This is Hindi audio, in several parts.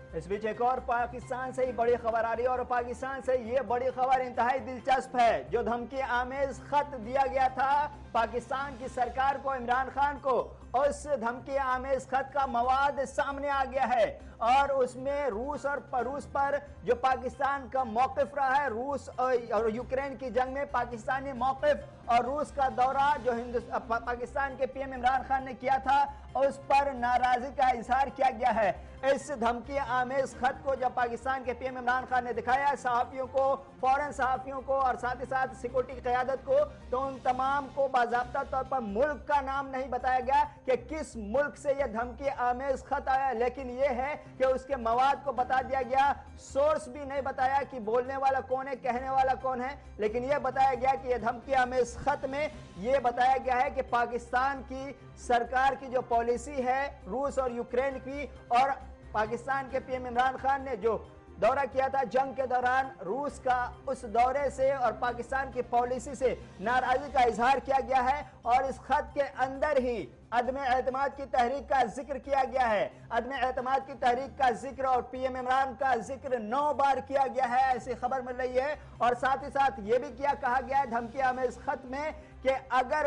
इस बीच एक और पाकिस्तान से ही बड़ी खबर आ रही है और पाकिस्तान से ये बड़ी खबर इंतहाई दिलचस्प है। जो धमकी आमेज खत दिया गया था पाकिस्तान की सरकार को, इमरान खान को, उस धमकी आमेज खत का मवाद सामने आ गया है और उसमें रूस पर जो पाकिस्तान का मौकिफ रहा है, रूस और यूक्रेन की जंग में पाकिस्तानी मौकिफ और रूस का दौरा जो पाकिस्तान के पीएम इमरान खान ने किया था, उस पर नाराजगी का इजहार किया गया है। इस धमकी आमेज खत को जब पाकिस्तान के पीएम इमरान खान ने दिखाया सहाफियों को, फौरन सहाफियों को और साथ ही साथ सिक्योरिटी की क़यादत को, तो उन तमाम को बाज़ाब्ता तौर पर मुल्क का नाम नहीं बताया गया कि किस मुल्क से यह धमकी आमेज खत आया, लेकिन यह है कि उसके मवाद को बता दिया गया। सोर्स भी नहीं बताया कि बोलने वाला कौन है, कहने वाला कौन है, लेकिन यह बताया गया कि यह धमकी आमेज खत में यह बताया गया है कि पाकिस्तान की सरकार की जो पॉलिसी है रूस और यूक्रेन की, और पाकिस्तान के पीएम इमरान खान ने जो दौरा किया था जंग के दौरान, रूस का उस दौरे से और पाकिस्तान की पॉलिसी से नाराजगी का इजहार किया गया है। और इस खत के अंदर ही अदम एतमाद की तहरीक का जिक्र किया गया है। अदम एतमाद की तहरीक का जिक्र और पीएम इमरान का जिक्र 9 बार किया गया है, ऐसी खबर मिल रही है। और साथ ही साथ ये भी कहा गया है धमकी आमेज खत में कि अगर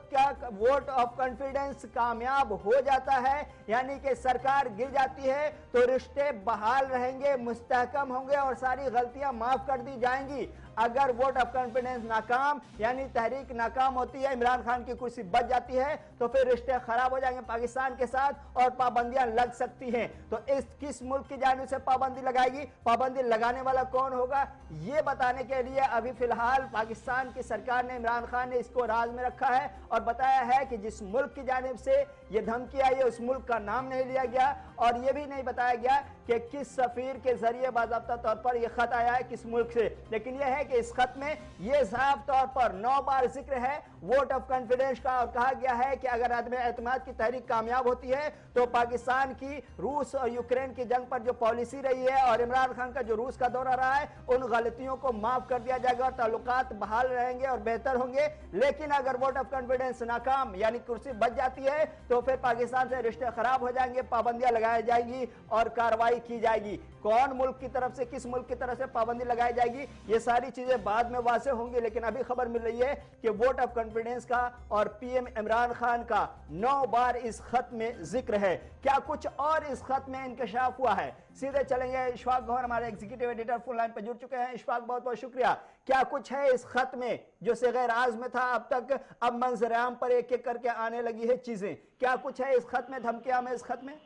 वोट ऑफ कॉन्फिडेंस कामयाब हो जाता है, यानी कि सरकार गिर जाती है, तो रिश्ते बहाल रहेंगे, मुस्तहकम होंगे और सारी गलतियां माफ कर दी जाएंगी। अगर वोट ऑफ कॉन्फिडेंस नाकाम यानी तहरीक नाकाम होती है, इमरान खान की कुर्सी बच जाती है, तो फिर रिश्ते खराब हो जाएंगे पाकिस्तान के साथ और पाबंदियां लग सकती हैं। तो इस किस मुल्क की जानिब से पाबंदी लगाएगी, पाबंदी लगाने वाला कौन होगा, ये बताने के लिए अभी फिलहाल पाकिस्तान की सरकार ने, इमरान खान ने इसको राज में रखा है और बताया है कि जिस मुल्क की जानिब से यह धमकी आई है उस मुल्क का नाम नहीं लिया गया और यह भी नहीं बताया गया कि किस सफीर के जरिए बाज़ाब्ता तौर पर यह खत आया है, किस मुल्क से। लेकिन यह है कि इस खत में यह साफ तौर पर 9 बार जिक्र है वोट ऑफ कॉन्फिडेंस का, और कहा गया है कि अगर अदम एतमाद की तहरीक कामयाब होती है तो पाकिस्तान की रूस और यूक्रेन की जंग पर जो पॉलिसी रही है और इमरान खान का जो रूस का दौरा रहा है, उन गलतियों को माफ कर दिया जाएगा और ताल्लुकात बहाल रहेंगे और बेहतर होंगे। लेकिन अगर वोट ऑफ कॉन्फिडेंस नाकाम यानी कुर्सी बच जाती है तो फिर पाकिस्तान से रिश्ते खराब हो जाएंगे, पाबंदियां लगाई जाएगी और कार्रवाई की जाएगी। कौन मुल्क की तरफ से, किस मुल्क की तरफ से पाबंदी लगाई जाएगी, ये सारी चीजें बाद में वाज़ेह होंगी। लेकिन अभी खबर मिल रही है कि वोट ऑफ कॉन्फिडेंस का और पीएम इमरान खान का 9 बार इस खत में जिक्र है। क्या कुछ और इस खत में इंकशाफ हुआ है? सीधे चलेंगे, इशफाक गौहर हमारे एग्जीक्यूटिव एडिटर फोन लाइन पर जुड़ चुके हैं। इशफाक, बहुत बहुत शुक्रिया। क्या कुछ है इस खत में जो सिग़े राज में था अब तक, अब मंजर आम पर एक एक करके आने लगी है चीजें? क्या कुछ है इस खत में, धमकियां में इस खत में?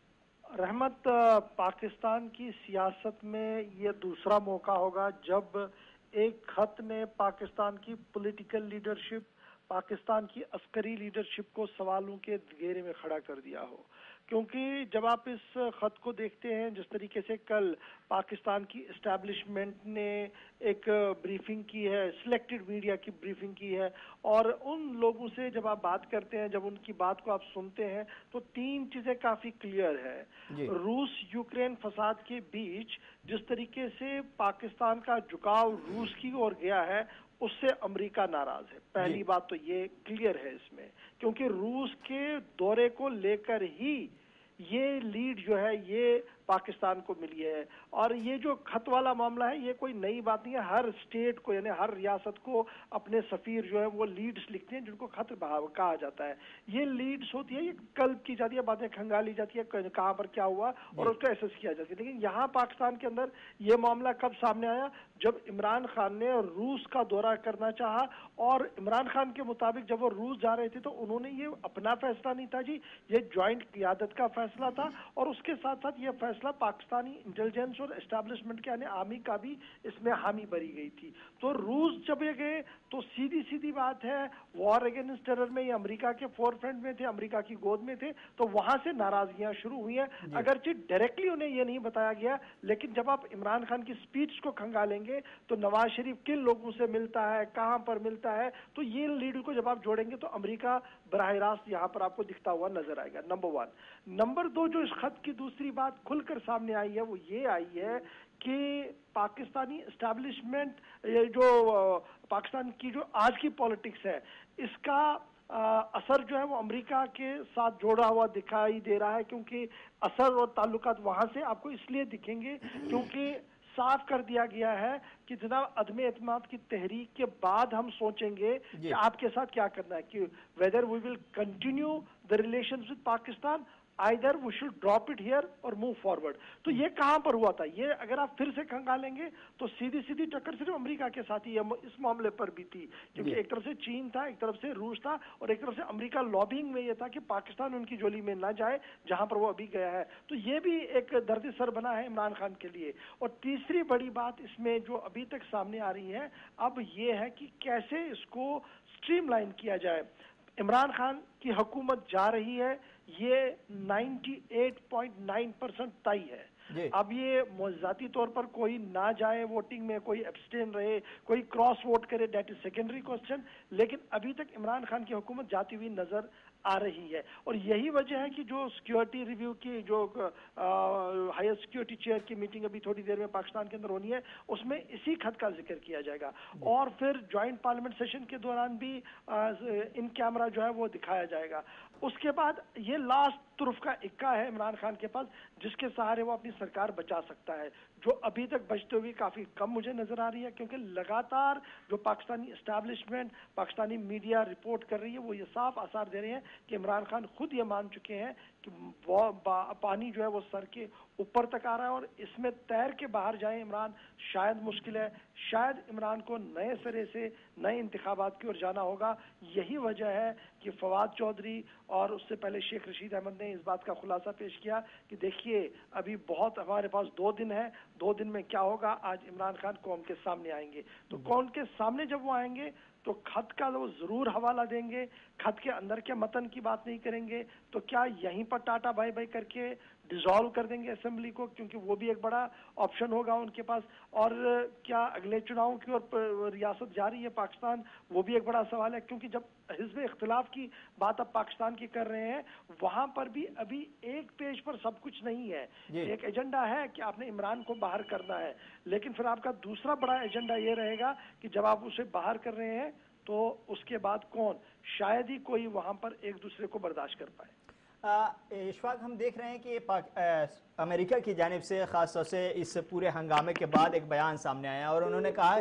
रहमत, पाकिस्तान की सियासत में ये दूसरा मौका होगा जब एक खत ने पाकिस्तान की पॉलिटिकल लीडरशिप, पाकिस्तान की अस्करी लीडरशिप को सवालों के घेरे में खड़ा कर दिया हो। क्योंकि जब आप इस खत को देखते हैं, जिस तरीके से कल पाकिस्तान की एस्टैब्लिशमेंट ने एक ब्रीफिंग की है, सिलेक्टेड मीडिया की ब्रीफिंग की है, और उन लोगों से जब आप बात करते हैं, जब उनकी बात को आप सुनते हैं, तो 3 चीजें काफी क्लियर है। रूस यूक्रेन फसाद के बीच जिस तरीके से पाकिस्तान का झुकाव रूस की ओर गया है, उससे अमेरिका नाराज है। पहली बात तो ये क्लियर है इसमें, क्योंकि रूस के दौरे को लेकर ही ये लीड जो है ये पाकिस्तान को मिली है। और ये जो खत वाला मामला है ये कोई नई बात नहीं है। हर स्टेट को यानी हर रियासत को अपने सफीर जो है वो लीड्स लिखते हैं जिनको खत कहा जाता है। ये लीड्स होती है, ये कल्प की जाती है, बातें खंगाली जाती है, कहाँ पर क्या हुआ और उसका एसेस किया जाता है। लेकिन यहाँ पाकिस्तान के अंदर ये मामला कब सामने आया? जब इमरान खान ने रूस का दौरा करना चाहा, और इमरान खान के मुताबिक जब वो रूस जा रहे थे तो उन्होंने ये अपना फैसला नहीं था जी, ये ज्वाइंट क़ियादत का फैसला था। और उसके साथ साथ ये फैसला पाकिस्तानी इंटेलिजेंस और एस्टैब्लिशमेंट के यानी आर्मी का भी इसमें हामी भरी गई थी। तो रूस जब ये गए तो सीधी सीधी बात है, वॉर अगेंस्ट टेरर में ये अमेरिका के फोरफ्रंट में थे, अमेरिका की गोद में थे, तो वहां से नाराजगियां शुरू हुई हैं। अगरचे डायरेक्टली उन्हें ये नहीं बताया गया, लेकिन जब आप इमरान खान की स्पीच को खंगालेंगे तो नवाज शरीफ किन लोगों से मिलता है, कहां पर मिलता है, तो ये लीड को जब आप जोड़ेंगे तो अमेरिका बराह रास्त यहां पर आपको दिखता हुआ नजर आएगा। नंबर 1। नंबर 2, जो इस खत की दूसरी बात खुल खुलकर सामने आई है वो ये आई है कि पाकिस्तानी एस्टैब्लिशमेंट, ये जो पाकिस्तान की जो आज की पॉलिटिक्स है, इसका असर जो है वो अमेरिका के साथ जोड़ा हुआ दिखाई दे रहा है, क्योंकि असर और ताल्लुकात वहां से आपको इसलिए दिखेंगे क्योंकि साफ कर दिया गया है कि जनाब अदम एतमाद की तहरीक के बाद हम सोचेंगे कि आपके साथ क्या करना है, कि whether we will continue the relations with Pakistan, either we should drop it here और मूव फॉरवर्ड। तो ये कहां पर हुआ था, ये अगर आप फिर से खंगालेंगे तो सीधी सीधी टक्कर सिर्फ अमेरिका के साथ ही इस मामले पर भी थी, क्योंकि एक तरफ से चीन था, एक तरफ से रूस था और एक तरफ से अमेरिका लॉबिंग में ये था कि पाकिस्तान उनकी झोली में ना जाए जहां पर वो अभी गया है। तो ये भी एक दर्द सर बना है इमरान खान के लिए। और तीसरी बड़ी बात इसमें जो अभी तक सामने आ रही है अब ये है कि कैसे इसको स्ट्रीमलाइन किया जाए। इमरान खान की हुकूमत जा रही है, ये 98.9% तय है। अब ये मौजाती तौर पर कोई ना जाए वोटिंग में, कोई एब्सटेन रहे, कोई क्रॉस वोट करे, दैट इज सेकेंडरी क्वेश्चन, लेकिन अभी तक इमरान खान की हुकूमत जाती हुई नजर आ रही है। और यही वजह है कि जो सिक्योरिटी रिव्यू की जो हायर सिक्योरिटी चेयर की मीटिंग अभी थोड़ी देर में पाकिस्तान के अंदर होनी है, उसमें इसी खत का जिक्र किया जाएगा। और फिर ज्वाइंट पार्लियामेंट सेशन के दौरान भी इन कैमरा जो है वो दिखाया जाएगा। उसके बाद ये लास्ट तुर्फ का इक्का है इमरान खान के पास, जिसके सहारे वो अपनी सरकार बचा सकता है, जो अभी तक बचते हुए काफी कम मुझे नजर आ रही है, क्योंकि लगातार जो Pakistani establishment, Pakistani media report कर रही है वो ये साफ आसार दे रहे हैं कि इमरान खान खुद ये मान चुके हैं कि पानी जो है वो सर के ऊपर तक आ रहा है और इसमें तैर के बाहर जाए इमरान शायद मुश्किल है। शायद इमरान को नए सिरे से नए इंतखाबात की ओर जाना होगा। यही वजह है कि फवाद चौधरी और उससे पहले शेख रशीद अहमद ने इस बात का खुलासा पेश किया कि देखिए अभी बहुत हमारे पास 2 दिन है, 2 दिन में क्या होगा। आज इमरान खान कौम के सामने आएंगे, तो कौम के सामने जब वो आएंगे तो खत का वो जरूर हवाला देंगे, खत के अंदर के मतन की बात नहीं करेंगे। तो क्या यहीं पर टाटा बाय बाय करके डिसॉल्व कर देंगे असेंबली को, क्योंकि वो भी एक बड़ा ऑप्शन होगा उनके पास। और क्या अगले चुनावों की ओर रियासत जा रही है पाकिस्तान, वो भी एक बड़ा सवाल है, क्योंकि जब हिज़्ब इख्तिलाफ की बात अब पाकिस्तान की कर रहे हैं, वहां पर भी अभी एक पेज पर सब कुछ नहीं है। एक एजेंडा है कि आपने इमरान को बाहर करना है, लेकिन फिर आपका दूसरा बड़ा एजेंडा ये रहेगा कि जब आप उसे बाहर कर रहे हैं तो उसके बाद कौन, शायद ही कोई वहां पर एक दूसरे को बर्दाश्त कर पाए। इशफाक, हम देख रहे हैं कि अमेरिका की जानिब से खास तौर से इस पूरे हंगामे के बाद एक बयान सामने आया और उन्होंने कहा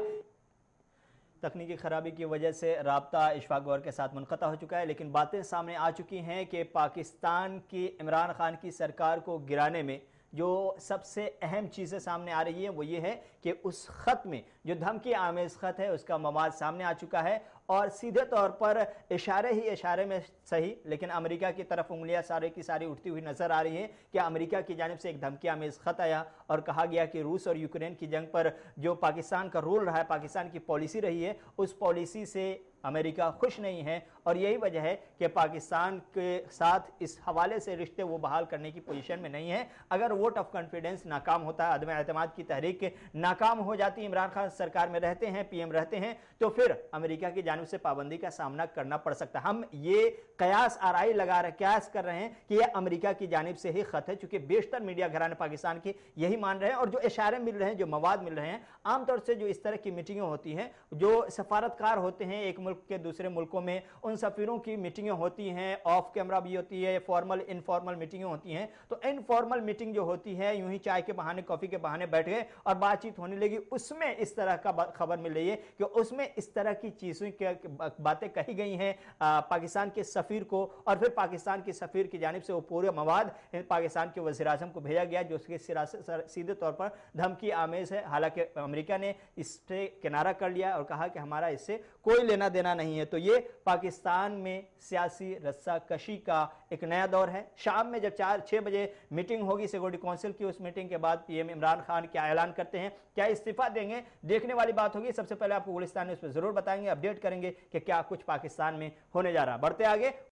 तकनीकी खराबी की वजह से राब्ता इशफाक गौर के साथ मुनक़ता हो चुका है, लेकिन बातें सामने आ चुकी हैं कि पाकिस्तान की इमरान खान की सरकार को गिराने में जो सबसे अहम चीज़ें सामने आ रही है वो ये है कि उस ख़त में जो धमकी आमेज़ ख़त है उसका मवाद सामने आ चुका है और सीधे तौर पर इशारे ही इशारे में सही, लेकिन अमेरिका की तरफ उंगलियां सारे की सारी उठती हुई नज़र आ रही हैं कि अमेरिका की जानिब से एक धमकी आमेज़ ख़त आया और कहा गया कि रूस और यूक्रेन की जंग पर जो पाकिस्तान का रोल रहा है, पाकिस्तान की पॉलिसी रही है, उस पॉलिसी से अमेरिका खुश नहीं है और यही वजह है कि पाकिस्तान के साथ इस हवाले से रिश्ते वो बहाल करने की पोजीशन में नहीं है। अगर वोट ऑफ कॉन्फिडेंस नाकाम होता है, अदम एतमाद की तहरीक नाकाम हो जाती, इमरान खान सरकार में रहते हैं, पीएम रहते हैं, तो फिर अमेरिका की जानिब से पाबंदी का सामना करना पड़ सकता है। हम ये कयास आराई कयास कर रहे हैं कि यह अमेरिका की जानिब से ही खत है, चूंकि बेशतर मीडिया घराने पाकिस्तान की यही मान रहे हैं और जो इशारे मिल रहे हैं, जो मवाद मिल रहे हैं, आमतौर से जो इस तरह की मीटिंगें होती हैं, जो सफारतकार होते हैं एक मुल्क के दूसरे मुल्कों में, उन सफीरों की मीटिंगें होती हैं, ऑफ कैमरा भी होती है, फॉर्मल इनफॉर्मल मीटिंगें होती हैं। तो इनफॉर्मल मीटिंग जो होती है, यूं ही चाय के बहाने, कॉफी के बहाने बैठ गए और बातचीत होने लगी, उसमें इस तरह का खबर मिल रही है कि उसमें इस तरह की चीजों बातें कही गई हैं पाकिस्तान के सफीर को, और फिर पाकिस्तान के सफीर की जानिब से वो पूरे मवाद पाकिस्तान के वज़ीर आज़म को भेजा गया, जो उसके सीधे तौर पर धमकी आमेज है। हालांकि अमेरिका ने इससे किनारा कर लिया और कहा कि हमारा इससे कोई लेना देना नहीं है। तो ये पाकिस्तान में सियासी रस्साकशी का एक नया दौर है। शाम में जब 4-6 बजे मीटिंग होगी सिक्योरिटी काउंसिल की, उस मीटिंग के बाद पीएम इमरान खान क्या ऐलान करते हैं, क्या इस्तीफा देंगे, देखने वाली बात होगी। सबसे पहले आपको गुलिस्तान न्यूज़ पे जरूर बताएंगे, अपडेट करेंगे कि क्या कुछ पाकिस्तान में होने जा रहा है। बढ़ते आगे।